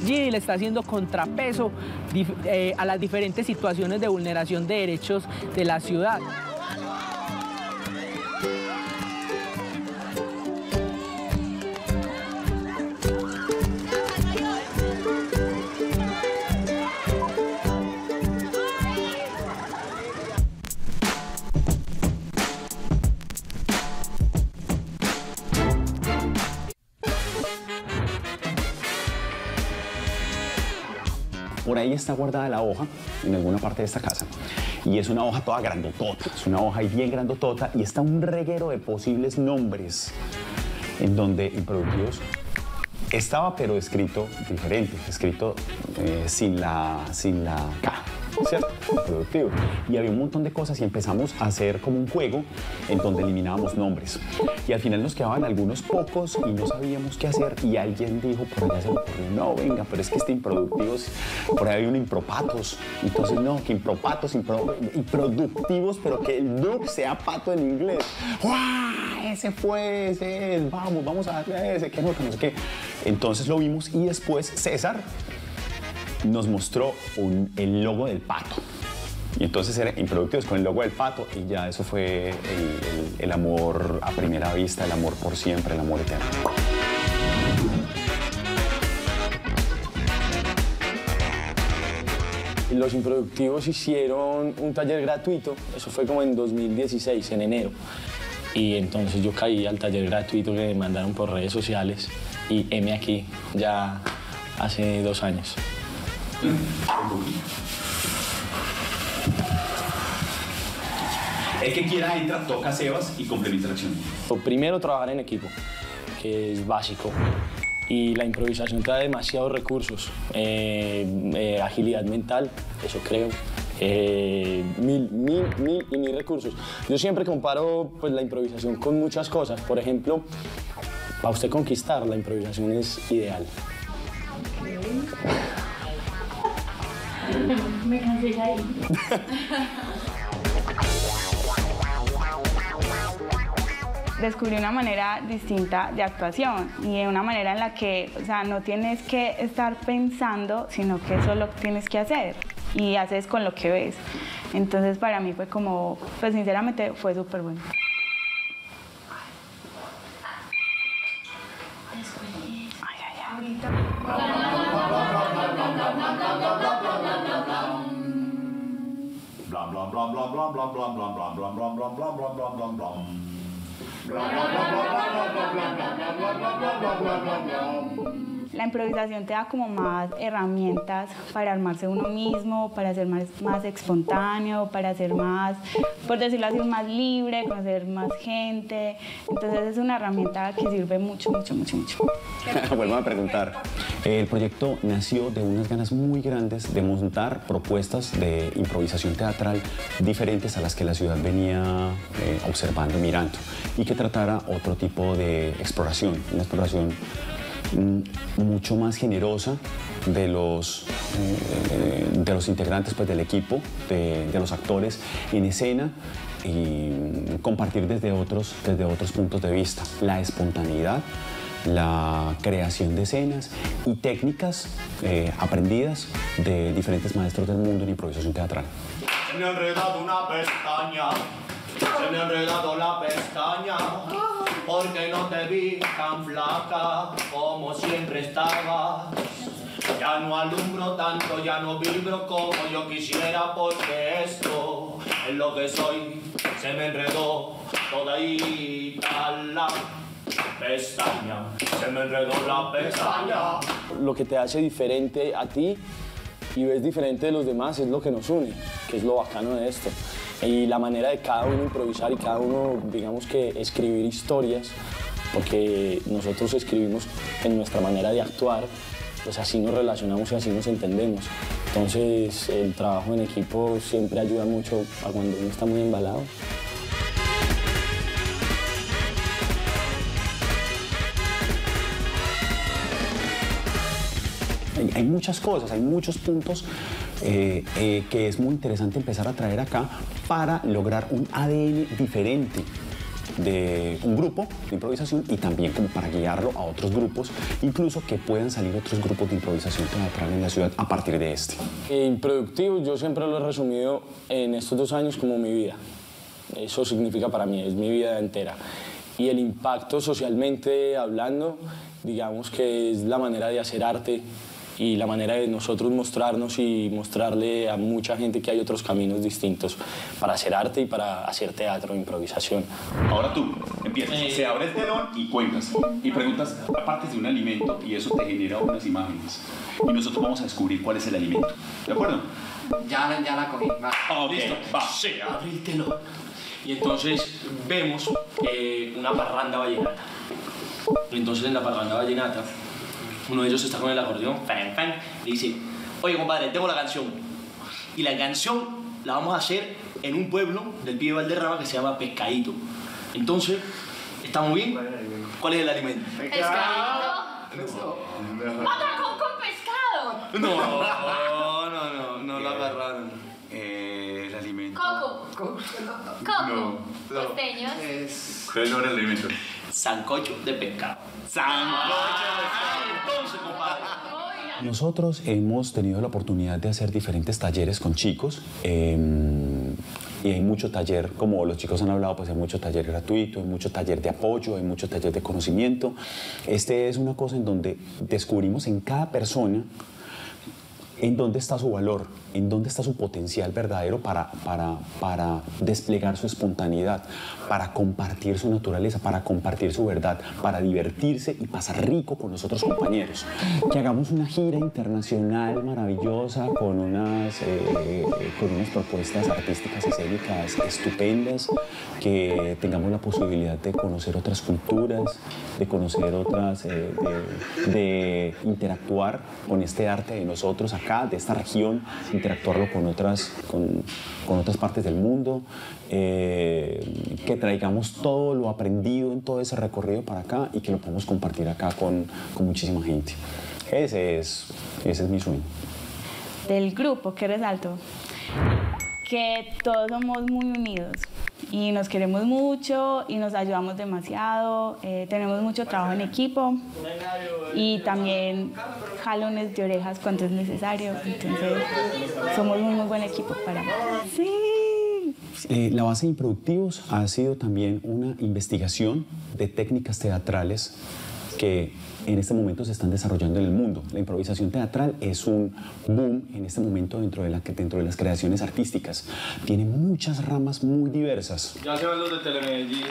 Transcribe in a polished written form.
Gidi le está haciendo contrapeso a las diferentes situaciones de vulneración de derechos de la ciudad. Por ahí está guardada la hoja en alguna parte de esta casa y es una hoja toda grandotota, es una hoja bien grandotota y está un reguero de posibles nombres en donde improductivos estaba pero escrito diferente, escrito sin la K, ¿cierto? Productivo. Y había un montón de cosas y empezamos a hacer como un juego en donde eliminábamos nombres. Y al final nos quedaban algunos pocos y no sabíamos qué hacer y alguien dijo, por allá se le ocurrió, no, venga, pero es que improductivos, por ahí hay un impropatos. Entonces, no, que impropatos, improductivos, pero que el duck sea pato en inglés. ¡Guau! Ese fue, ese es, vamos a darle a ese, que no sé qué. Entonces lo vimos y después César nos mostró el logo del pato. Y entonces era Improductivos con el logo del pato y ya eso fue el amor a primera vista, el amor por siempre, el amor eterno. Los Improductivos hicieron un taller gratuito, eso fue como en 2016, en enero. Y entonces yo caí al taller gratuito que me mandaron por redes sociales y heme aquí ya hace 2 años. El que quiera entra, toca Sebas y complementa la acción. Primero, trabajar en equipo, que es básico. Y la improvisación te da demasiados recursos. Agilidad mental, eso creo. Mil recursos. Yo siempre comparo pues, la improvisación con muchas cosas. Por ejemplo, para usted conquistar, la improvisación es ideal. Me cansé ahí. Descubrí una manera distinta de actuación y una manera en la que, o sea, no tienes que estar pensando, sino que eso lo tienes que hacer y haces con lo que ves. Entonces para mí fue como, pues sinceramente fue súper bueno. La improvisación te da como más herramientas para armarse uno mismo, para ser más espontáneo, para ser más, por decirlo así, más libre, conocer más gente. Entonces es una herramienta que sirve mucho. Vuelvo a preguntar. El proyecto nació de unas ganas muy grandes de montar propuestas de improvisación teatral diferentes a las que la ciudad venía observando y mirando y que tratara otro tipo de exploración, una exploración mucho más generosa de los integrantes pues, del equipo, de los actores en escena y compartir desde otros puntos de vista. La espontaneidad, la creación de escenas y técnicas aprendidas de diferentes maestros del mundo en improvisación teatral. Se me ha enredado una pestaña, se me ha enredado la pestaña. Porque no te vi tan flaca como siempre estabas. Ya no alumbro tanto, ya no vibro como yo quisiera, porque esto es lo que soy. Se me enredó todavía la pestaña, se me enredó la pestaña. Lo que te hace diferente a ti y ves diferente de los demás es lo que nos une, que es lo bacano de esto. Y la manera de cada uno improvisar y cada uno, digamos que escribir historias, porque nosotros escribimos en nuestra manera de actuar, pues así nos relacionamos y así nos entendemos. Entonces el trabajo en equipo siempre ayuda mucho a cuando uno está muy embalado. Hay muchas cosas, hay muchos puntos que es muy interesante empezar a traer acá para lograr un ADN diferente de un grupo de improvisación y también como para guiarlo a otros grupos, incluso que puedan salir otros grupos de improvisación teatral en la ciudad a partir de este. Improductivo yo siempre lo he resumido en estos 2 años como mi vida. Eso significa para mí, es mi vida entera. Y el impacto socialmente hablando, digamos que es la manera de hacer arte y la manera de nosotros mostrarnos y mostrarle a mucha gente que hay otros caminos distintos para hacer arte y para hacer teatro, improvisación. Ahora tú empiezas, se abre el telón y cuentas y preguntas partes de un alimento y eso te genera unas imágenes y nosotros vamos a descubrir cuál es el alimento, ¿de acuerdo? Ya la cogí. Va. ¿Listo? Va. Se abre el telón. Y entonces vemos una parranda vallenata. Y entonces en la parranda vallenata, uno de ellos está con el acordeón, fan, fan, le dice, oye compadre, tengo la canción. Y la canción la vamos a hacer en un pueblo del Pío de Valderrama que se llama Pescadito. Entonces, ¿estamos bien? ¿Cuál es el alimento? Pescadito. ¡Patacón con pescado! No la agarraron. El alimento... Coco. Costeños. ¿Cuál es el alimento? Sancocho de pescado. Entonces, compadre. Nosotros hemos tenido la oportunidad de hacer diferentes talleres con chicos y hay mucho taller, como los chicos han hablado, pues hay mucho taller gratuito, hay mucho taller de apoyo, hay mucho taller de conocimiento. Este es una cosa en donde descubrimos en cada persona en dónde está su valor, en dónde está su potencial verdadero para desplegar su espontaneidad, para compartir su naturaleza, para compartir su verdad, para divertirse y pasar rico con los otros compañeros. Que hagamos una gira internacional maravillosa con unas propuestas artísticas y escénicas estupendas, que tengamos la posibilidad de conocer otras culturas, de conocer otras, de interactuar con este arte de nosotros acá, de esta región, interactuarlo con otras partes del mundo, que traigamos todo lo aprendido en todo ese recorrido para acá y que lo podamos compartir acá con muchísima gente. Ese es mi sueño. Del grupo, que resalto, que todos somos muy unidos y nos queremos mucho y nos ayudamos demasiado, tenemos mucho trabajo en equipo y también jalones de orejas cuando es necesario, entonces somos un muy buen equipo para... ¡Sí! La base de Improductivos ha sido también una investigación de técnicas teatrales que en este momento se están desarrollando en el mundo. La improvisación teatral es un boom en este momento dentro de las creaciones artísticas. Tiene muchas ramas muy diversas. Ya se van los de Telemedellín.